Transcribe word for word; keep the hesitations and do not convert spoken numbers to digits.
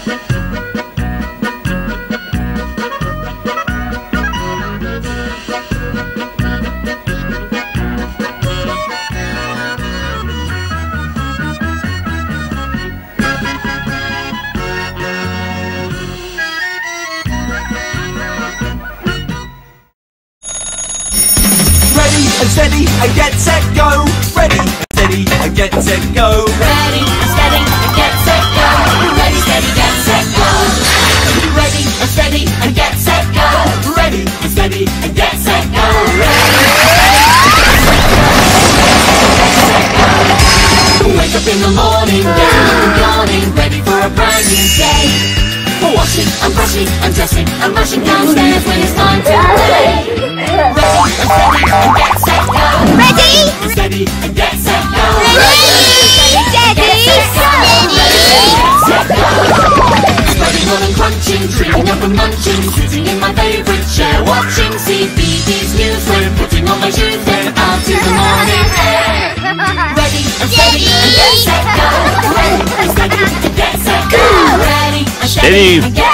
Steady and get set go. Ready, steady and get set go. Ready, steady and get set go. Ready, steady, get set go. Ready, steady and get set go. Ready, steady and get set go. Wake up in the morning, down, yawning, ready for a brand new day. Washing and brushing and dressing and rushing downstairs when it's time to play. Ready, steady and get set go. Ready, steady, get set go. Spreading on and crunching, treating up and munching, sitting in my favourite chair, watching CBeebies news. When putting on my shoes, then out in the morning air. Ready, steady and get set go. Ready, steady and get set go. Ready, steady and get